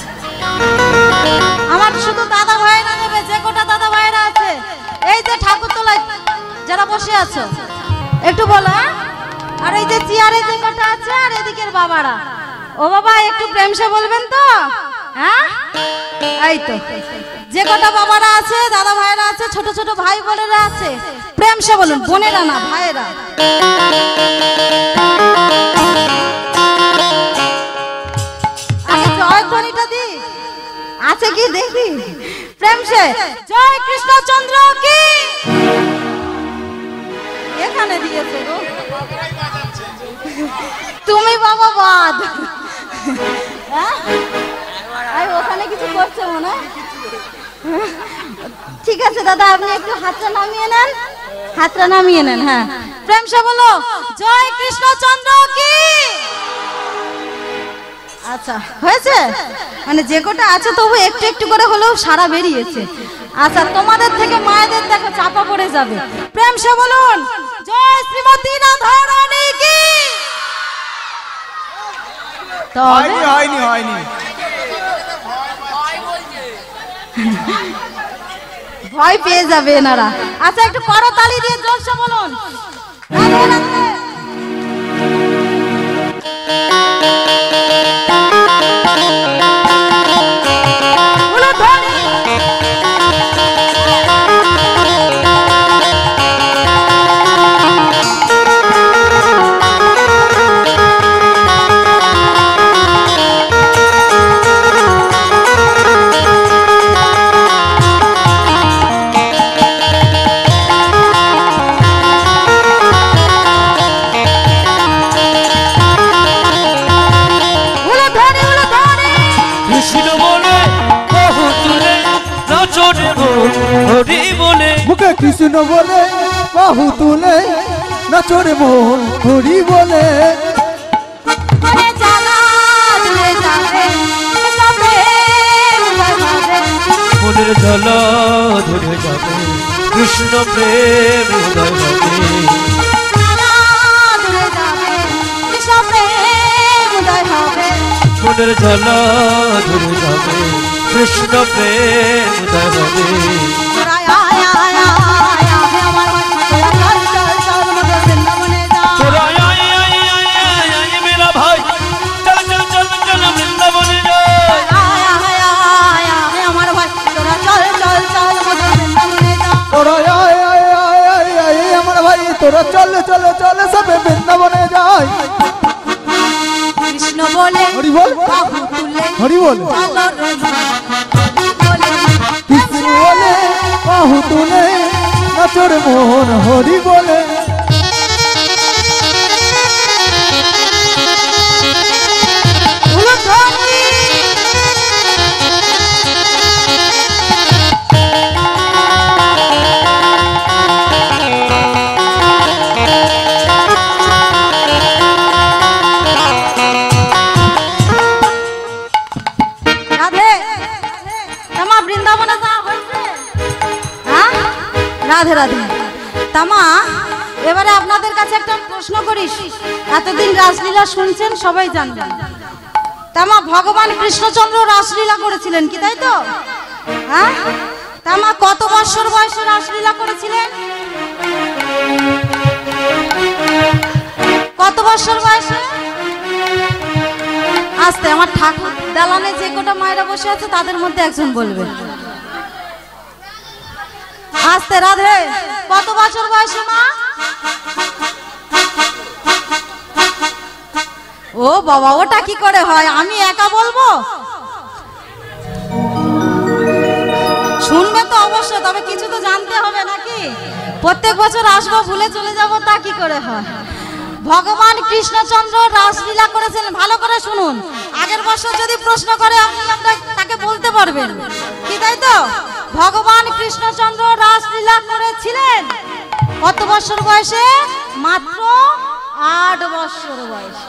আমার শুধু দাদা ভাইরা নেবে, যে কোটা দাদা ভাইরা আছে এই যে ঠাকুরতলায় যারা বসে আছো একটু বলো। আর এই যে চেয়ারে যে কোটা আছে আর এদিকের বাবারা, ও বাবা একটু প্রেম সে বলবেন তো। হ্যাঁ এই তো যে কটা বাবারা আছে, দাদা ভাইরা আছে, ছোট ছোট ভাই বোনেরা আছে, প্রেম সে বলুন, বোনেরা না ভাইয়েরা। জয়ধ্বনিটা দি আছে কি দেখি। প্রেম সে জয় কৃষ্ণচন্দ্র কি এখানে দিয়েছে গো, তুমি বাবা বাদ। ওখানে কিছু করছে মনে, ঠিক আছে দাদা আপনি একটু হাতটা নামিয়ে নেন, হাতটা নামিয়ে নেন। হ্যাঁ প্রেম সে বলো জয় কৃষ্ণচন্দ্র কি। আচ্ছা হয়েছে, মানে যে কোটা আছে তবু একটু একটু করে হলেও সারা বেরিয়েছে। আচ্ছা তোমাদের থেকে মায়েদের দেখো চাপা পড়ে যাবে। প্রেম সে বলুন জয় শ্রীমতী রাধারানী কি। হয়নি হয়নি, ভয় পেয়ে যাবে এনারা। আচ্ছা একটু করতালি দিয়ে জোরসে বলুন রাধে রাধে। মুখে কৃষ্ণ বলে বাহু তুলে নাচরে মন হরি বলে। মনের জ্বালা ধরে যাবে কৃষ্ণ প্রেম হৃদয় হবে। মনের জ্বালা ধরে যাবে কৃষ্ণ প্রেম হৃদয় হবে। তোরা চলে চলে চলে সবে বৃন্দাবনে যাই। কৃষ্ণ বলে হরি বল, হরি বল, কৃষ্ণ বলে বাহু তুলে নাচরে মোহন হরি বলে। রাধে রাধে। তামা এবারে আপনাদের কাছে একটা প্রশ্ন করিস, এতদিন রাসলীলা শুনছেন সবাই জানবেন। তামা ভগবান কৃষ্ণচন্দ্র রাসলীলা করেছিলেন কি তাই তো? হ্যাঁ তামা কত বছর বয়সে রাসলীলা করেছিলেন? কত বছর বয়সে? আস্তে আমার ঠাকুর দালানে যে কটা মায়েরা বসে আছে তাদের মধ্যে একজন বলবে। আস্তে রাধে, কত বছর বয়সে মা? ও বাবা ওটা কি করে হয়, আমি একা বলবো? শুনবে তো অবশ্যই, তবে কিছু তো জানতে হবে নাকি? প্রত্যেক বছর আসবো ভুলে চলে যাব তা কি করে হয়? ভগবান কৃষ্ণচন্দ্র রাসলীলা করেছেন, ভালো করে শুনুন। আগের বছর যদি প্রশ্ন করে আপনি তাকে বলতে পারবেন কি তাই তো? ভগবান কৃষ্ণচন্দ্র রাসলীলা করেছিলেন কত বছর বয়সে? মাত্র 8 বছর বয়সে।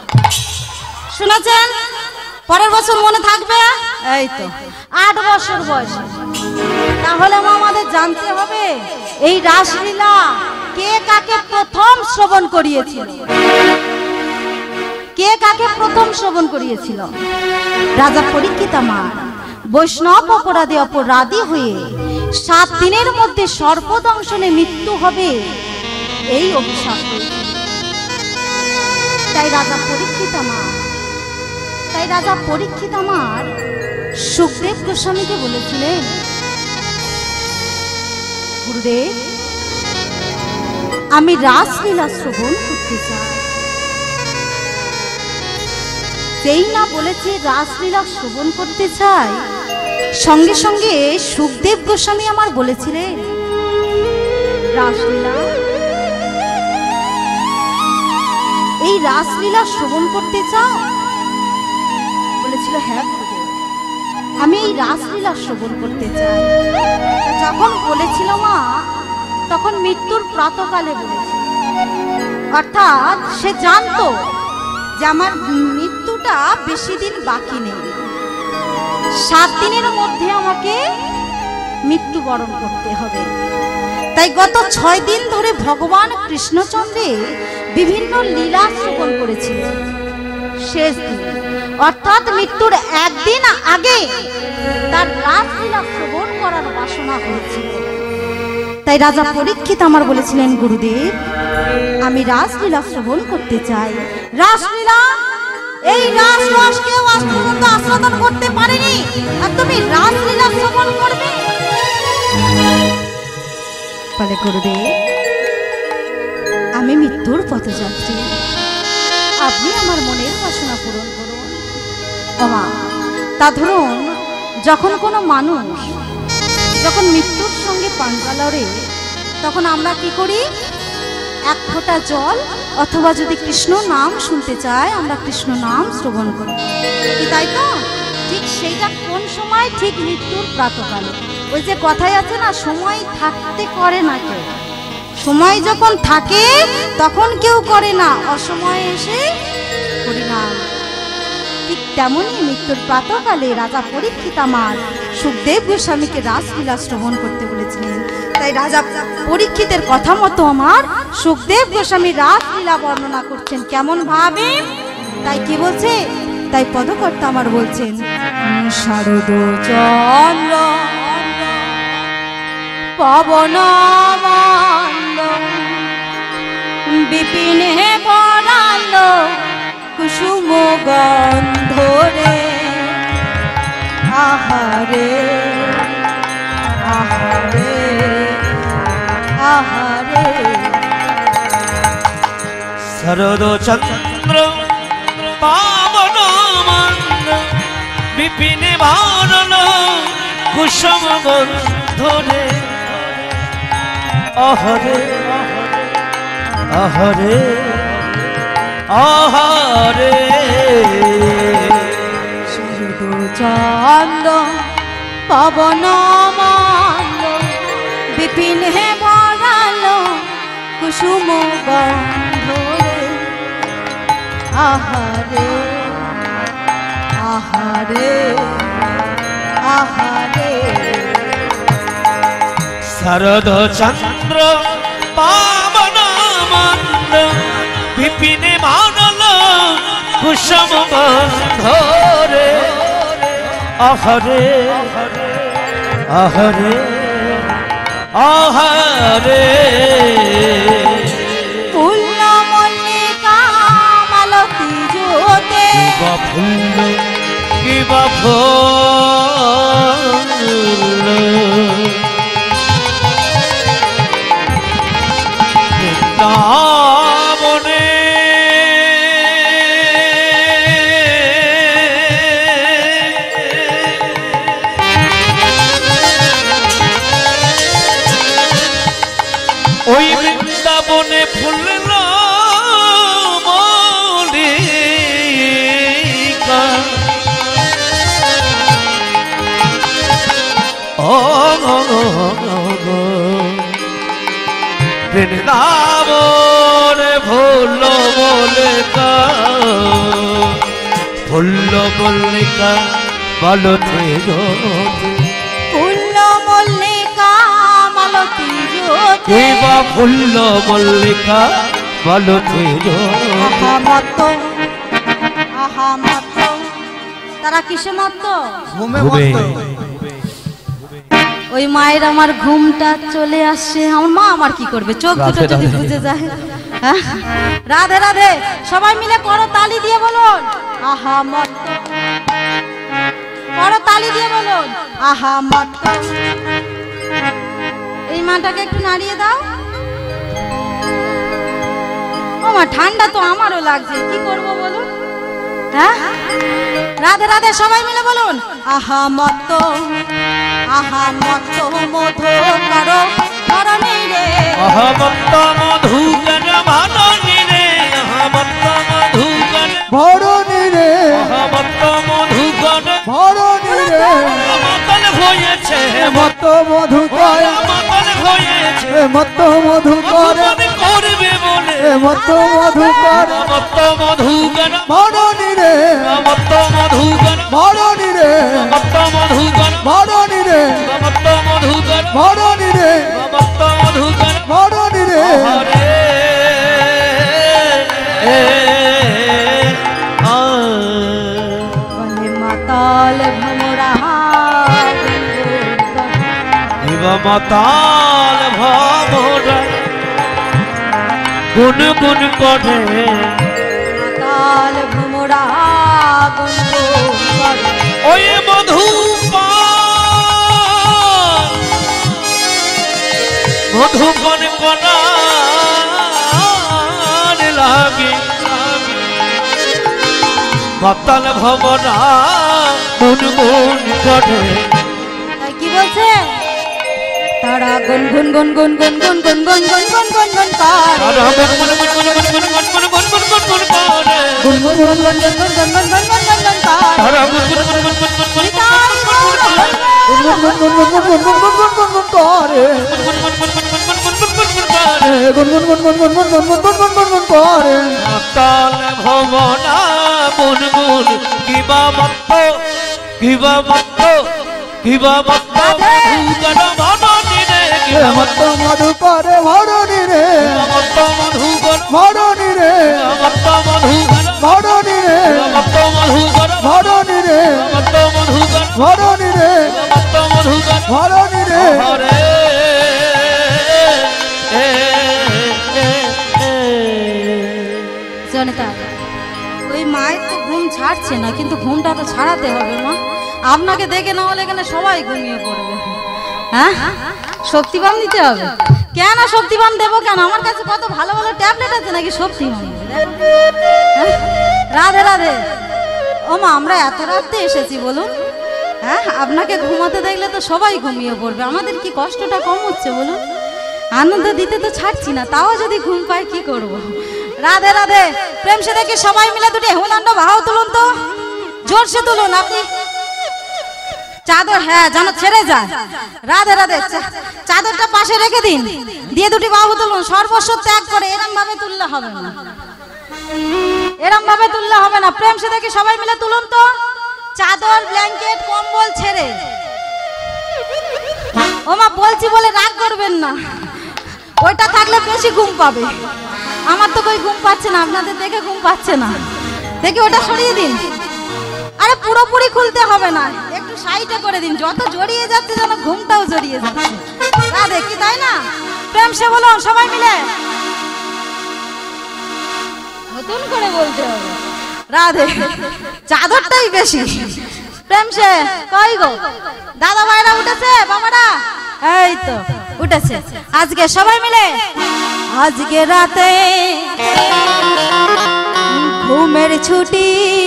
শুনেছেন? পরের বছর মনে থাকবে। এই তো 8 বছর বয়সে। তাহলে আমাদের জানতে হবে এই রাসলীলা কে কাকে প্রথম শ্রবণ করিয়েছিল। কে কাকে প্রথম শ্রবণ করিয়েছিল? রাজা পরীক্ষিত আমার বৈষ্ণব অপরাধী হয়ে 7 দিনের মধ্যে সর্পদংশনে মৃত্যু হবে এই অভিশাপ করেছিল। তাই রাজা পরীক্ষিত আমার সুখদেব গোস্বামীকে বলেছিলেন, গুরুদেব, আমি রাসলীলা শ্রবণ করতে চাই। যেই না বলেছে রাসলীলা শ্রবণ করতে চাই, সঙ্গে সঙ্গে সুখদেব গোস্বামী আমার বলেছিলেন, রাসলীলা, এই রাসলীলা শ্রবণ করতে চাও? বলেছিল, হ্যাঁ গুরুদেব, আমি এই রাসলীলা শ্রবণ করতে চাই। যখন বলেছিল মা, তখন মৃত্যুর প্রাতকালে বলেছিল, অর্থাৎ সে জানতো যে আমার মৃত্যুটা বেশি দিন বাকি নেই, 7 দিনের মধ্যে আমাকে মৃত্যুবরণ করতে হবে। তাই গত 6 দিন ধরে ভগবান কৃষ্ণচন্দ্রের বিভিন্ন লীলা শ্রবণ করেছিলেন। শেষ দিন অর্থাৎ মৃত্যুর 1 দিন আগে তার রাসলীলা শ্রবণ করার বাসনা হয়েছিল। তাই রাজা পরীক্ষিত আমার বলেছিলেন, গুরুদেব, আমি রাসলীলা শ্রবণ করতে চাই। রাসলীলা, এই রাসরস কেউ আজ পর্যন্ত আস্বাদন করতে পারেনি, আর তুমি রাসলীলা শ্রবণ করবে? বলে, গুরুদেব, আমি মৃত্যুর পথযাত্রী, আপনি আমার মনের বাসনা পূরণ করুন। ওমা, তা ধরুন, যখন কোনো মানুষ যখন মৃত্যুর সঙ্গে পাঞ্জা লড়ে, তখন আমরা কি করি? 1 ফোঁটা জল, অথবা যদি কৃষ্ণ নাম শুনতে চায়, আমরা কৃষ্ণ নাম শ্রবণ করি, কি তাই তো? ঠিক সেইটা কোন সময়? ঠিক মৃত্যুর প্রাতকালে। ওই যে কথাই আছে না, সময় থাকতে করে না কেউ। সময় যখন থাকে তখন কেউ করে না, অসময়ে এসে করি না। ঠিক তেমনই মৃত্যুর প্রাতকালে রাজা পরীক্ষিত আমার সুখদেব গোস্বামীকে রাসলীলা শ্রবণ করতে বলেছিলেন। তাই রাজা পরীক্ষিতের কথা মতো আমার সুখদেব গোস্বামী রাসলীলা বর্ণনা করছেন কেমন ভাবে। তাই কি বলছে? তাই পদকর্তা আমার বলছেন, শারদ চন্দ্র পবন বিপিনে পরাল কুসুম গন্ধরে, আহারে আহারে আহারে। শরদ চন্দ্র পাবন বিপিনে ভরল কুসুম গন্ধরে, আহারে আহারে আহারে। শরদ চন্দ্র পবন বিপিনে ভরাল কুসুম গন্ধরে, আহারে আহারে আহারে। শরদ চন্দ্র পাবন বিপিনে ভরল কুসুম গন্ধরে, আহারে আহারে আহারে। ফুল্ল মল্লিকা মালতী জোতে, ফুল কিবা ফুল বৃন্দাবনে, ওই বৃন্দাবনে ফুলল মল্লিকা, ও বৃন্দাবনে ফুল মল্লিকা, ফুল মল্লিকা বলতে ফুল্ল বা ফুল্ল মল্লিকা বলো তেজনী আহা মত্ত আহা মত্ত তারা কিসে মত্ত ঘুমে ঘুমে। মত্ত। ওই মায়ের আমার ঘুমটা চলে আসছে আমার মা আমার কি করবে চোখ দুটো রাধে যদি রাধে। বুঝে যায় হ্যাঁ? রাধে রাধে সবাই মিলে করো তালি দিয়ে বলুন আহা মত্ত করো তালি দিয়ে বলুন আহা মত্ত এই মাটাকে একটু নাড়িয়ে দাও ও মা ঠান্ডা তো আমারও লাগছে কি করব বলুন হ্যাঁ রাধে রাধে সবাই মিলে বলুন আহা মত্ত মধু করো করণী রে অহমত্ত মধু জন ভাননি রে অহমত্ত মধু জন ভরণী রে অহমত্ত মধু জন ভরণী রে মতন হয়েছে মত মধু করে মতন হয়েছে মত মধু করে মতন করবে বলে মত মধু করে মত্ত মধু জন ভরণী রে মত্ত মধু জন ভরণী রে মত্ত মধু জন ভরণী রে মত্ত মধু জন ভরণী রে মত্ত মধু জন ভরণী রে হরে বলে মাতাল ভ্রমরা মতাল ভবরা গুন গুন করে মাতাল ভ্রমরা ওই মধু মধু কন কনার লাগে মতাল ভবরা গুন গুন করে কি বলছে তারা গুন গুন গুন গুন গুন গুন গুন গুন গুন গুন গুন গুন করে আর গুন গুন গুন গুন গুন গুন গুন গুন গুন গুন গুন গুন করে গুন গুন গুন গুন গুন গুন গুন গুন গুন গুন গুন করে আর গুন গুন গুন গুন গুন গুন গুন নিতাই গৌর হরি গুন গুন গুন গুন গুন গুন গুন গুন গুন গুন করে গুন গুন গুন গুন গুন গুন গুন গুন গুন গুন গুন করে মতাল ভবনা গুনগুন কিবা মত্ত কিবা মত্ত কিবা মত্ত মধুগণ মননি রে কিবা মত মধু করে ভরণী রে মত্ত মধুগণ ভরণী রে মত্ত মধুগণ ভরণী রে মত্ত মধুগণ ভরণী রে মত্ত মধুগণ ভরণী রে মত্ত মধুগণ ভরণী রে হরে জনতা ওই মায়ের তো ঘুম ছাড়ছে না কিন্তু ঘুমটা তো ছাড়াতে হবে মা আপনাকে দেখে না হলে এখানে সবাই ঘুমিয়ে পড়বে হ্যাঁ শক্তিবান দিতে হবে কেন শক্তিবান দেবো কেন আমার কাছে কত ভালো ভালো ট্যাবলেট আছে নাকি শক্তিবান হ্যাঁ? রাধে রাধে ও মা আমরা এত রাতে এসেছি বলুন হ্যাঁ আপনাকে ঘুমাতে দেখলে তো সবাই ঘুমিয়ে পড়বে আমাদের কি কষ্টটা কম হচ্ছে বলুন আনন্দ দিতে তো ছাড়ছি না তাও যদি ঘুম পায় কি করব রাধে রাধে প্রেম সে দেখে সবাই মিলে দুটি হেমদণ্ড বাহাও তুলুন তো জোরসে তুলুন আপনি চাদর হ্যাঁ যেন ছেড়ে যায় রাধে রাধে চাদরটা পাশে রেখে দিন দিয়ে দুটি বাহু তুলুন সর্বস্ব ত্যাগ করে এরম ভাবে তুললে হবে না এরম ভাবে তুললে হবে না প্রেম সে দেখে সবাই মিলে তুলুন তো চাদর ব্ল্যাঙ্কেট কম্বল ছেড়ে ও মা বলছি বলে রাগ করবেন না ওইটা থাকলে বেশি ঘুম পাবে আমার তো কই ঘুম পাচ্ছে না আপনাদের দেখে ঘুম পাচ্ছে না দেখি ওটা সরিয়ে দিন আরে পুরোপুরি খুলতে হবে না একটু সাইডে করে দিন যত জড়িয়ে যাচ্ছে যেন ঘুমটাও জড়িয়ে যাচ্ছে না দেখি তাই না প্রেম সে বলো সবাই মিলে নতুন করে বলতে হবে রাধে চাদরটাই বেশি প্রেম সে কই গো দাদা ভাইরা উঠেছে বাবারা এই তো উঠেছে আজকে সবাই মিলে আজকে রাতে ঘুমের ছুটি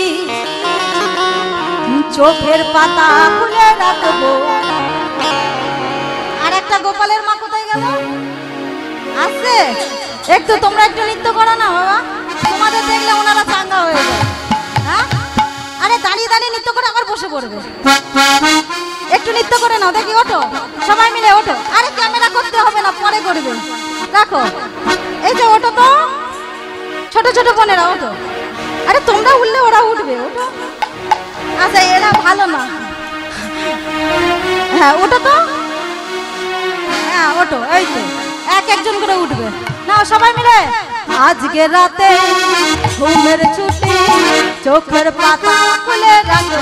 চোখের পাতা খুলে রাখবো আর একটা গোপালের মা কোথায় গেল আসছে একটু তোমরা একটু নৃত্য করো না বাবা তোমাদের দেখলে ওনারা চাঙ্গা হয়ে যায় হ্যাঁ আরে দাঁড়িয়ে দাঁড়িয়ে নৃত্য করে আবার বসে পড়বে একটু নৃত্য করে নাও দেখি ওঠো সবাই মিলে ওঠো আরে ক্যামেরা করতে হবে না পরে করবে রাখো এই যে ওঠো তো ছোট ছোট বোনেরা ওঠো আরে তোমরা উঠলে ওরা উঠবে ওঠো আচ্ছা এরা ভালো না হ্যাঁ ওঠো তো হ্যাঁ ওঠো এই তো এক একজন করে উঠবে না সবাই মিলে আজকে রাতে ঘুমের ছুটি চোখের পাতা খুলে রাখবো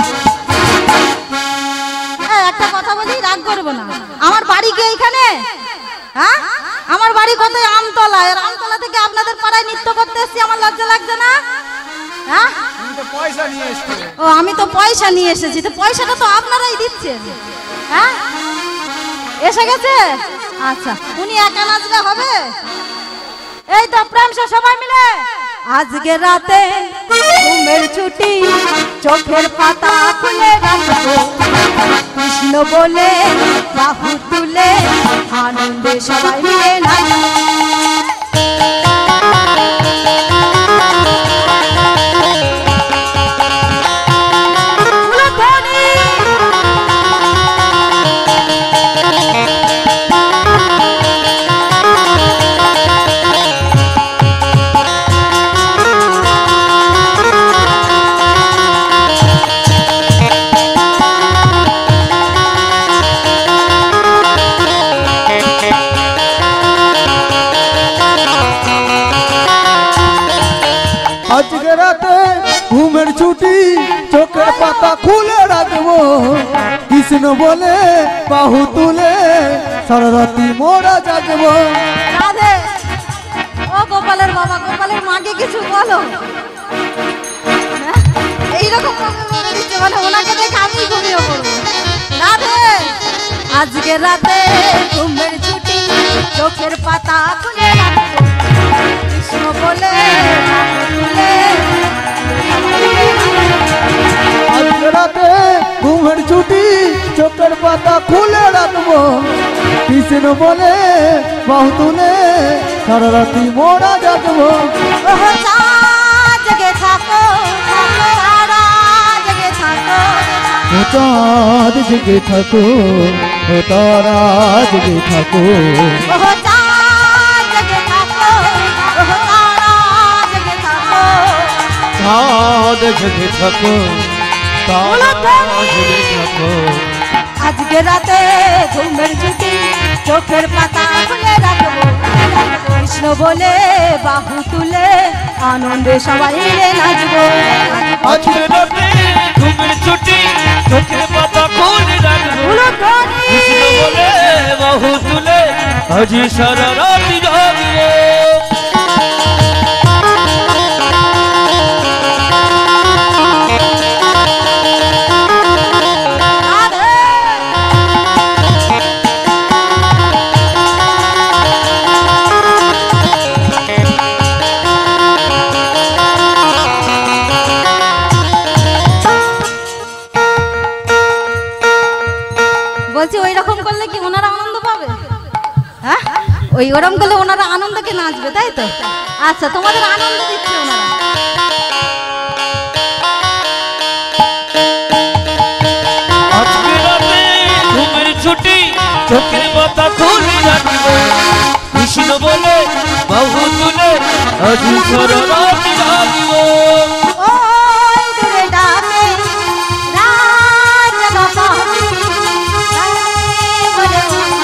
একটা কথা বলি রাগ করবো না আমার বাড়ি কি এইখানে হ্যাঁ আমার বাড়ি কত আমতলা এর আমতলা থেকে আপনাদের পাড়ায় নৃত্য করতে এসেছি আমার লজ্জা লাগছে না হ্যাঁ ও আমি তো পয়সা নিয়ে এসেছি তো পয়সাটা তো আপনারাই দিচ্ছেন হ্যাঁ এসে গেছে আচ্ছা উনি একা নাচলে হবে এই তো প্রেম সবাই মিলে আজকে রাতে ঘুমের ছুটি চোখের পাতা খুলে রাখবো কৃষ্ণ বলে বাহু তুলে আনন্দে সবাই মিলে নাচবো আজকে রাতে ঘুমের ছুটি চোখের পাতা খুলে রাখবো কৃষ্ণ বলে বাহু তুলে সারারাতি মোরা জাগবো রাধে ও গোপালের বাবা গোপালের মাকে কিছু বলো এইরকম মানে ওনাকে দেখে আমি ঘুমিয়ে পড়বো রাধে আজকে রাতে ঘুমের ছুটি চোখের পাতা খুলে রাখবো কৃষ্ণ বলে আজকে রাতে ঘুমের ছুটি চোখের পাতা খুলে রাখবো কৃষ্ণ বলে বাহু তুলে সারারাতি মোরা জাগবো জেগে থাকো তারা জেগে থাকো ও চাঁদ জেগে থাকো ও তারা জেগে থাকো জেগে থাকো তারা জেগে থাকো চাঁদ জেগে থাকো তারা জেগে থাকো আজকে রাতে ঘুমের ছুটি চোখের পাতা খুলে রাখবো কৃষ্ণ বলে বাহু তুলে আনন্দে সবাই মিলে নাচবো আজকে রাতে ঘুমের ছুটি চোখের পাতা খুলে রাখবো কৃষ্ণ বলে বাহু তুলে আজি সারা রাতি জাগবো বলছি ওই রকম করলে কি ওনারা আনন্দ পাবে হ্যাঁ ওই ওরকম করলে ওনারা আনন্দকে নাচবে তাই তো আচ্ছা তোমাদের আনন্দ দিচ্ছে ওনারা আজকে রাতে ঘুমের ছুটি চোখের পাতা খুলে রাখবো কৃষ্ণ বলে বাহু তুলে আজি সারা রাতি জাগবো ওই দূরে ডাকে রাত জাগা বলে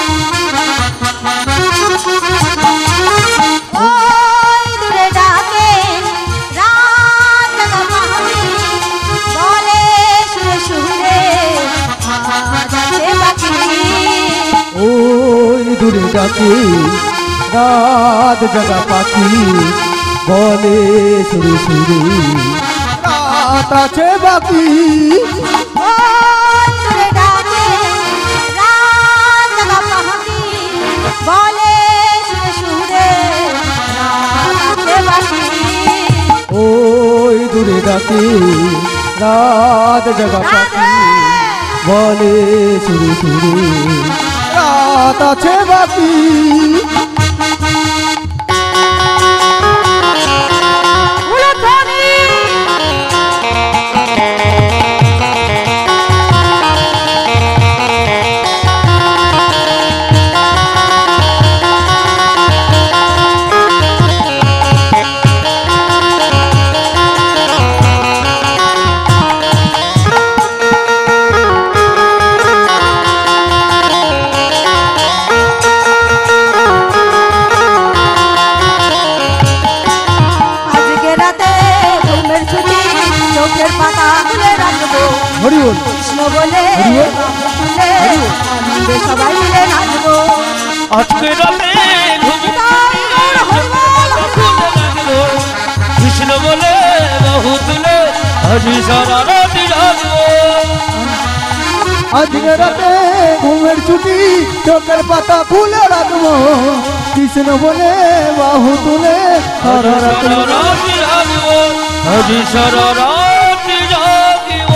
ওই দূরে ডাকে রাত জাগা বলে সুরে সুরে আজ আছে বাকি ওই দূরে ডাকে রাত জাগা পাখি বলে সুরে সুরে রাত আছে বাকি ওই দূরে ডাকে রাত জাগা পাখি বলে সুরে সুরে রাত আছে বাকি ওই দূরে ডাকে রাত জাগা পাখি বলে সুরে সুরে রাত আছে বাকি বলে বাহু তুলে আনন্দে সবাই মিলে নাচবো আজকে রাতে ঘুমে তাই গৌর হরিবল কৃষ্ণ বলে বাহু তুলে আজি সারা রাতি জাগবো আজকে রাতে ঘুমের ছুটি চোখের পাতা খুলে রাখবো কৃষ্ণ বলে বাহু তুলে সারা রাতে রাতি জাগবো আজি সারা রাতি জাগবো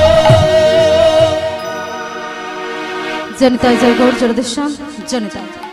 জনিতায় জয় গৌর জগদীশ জনিতায়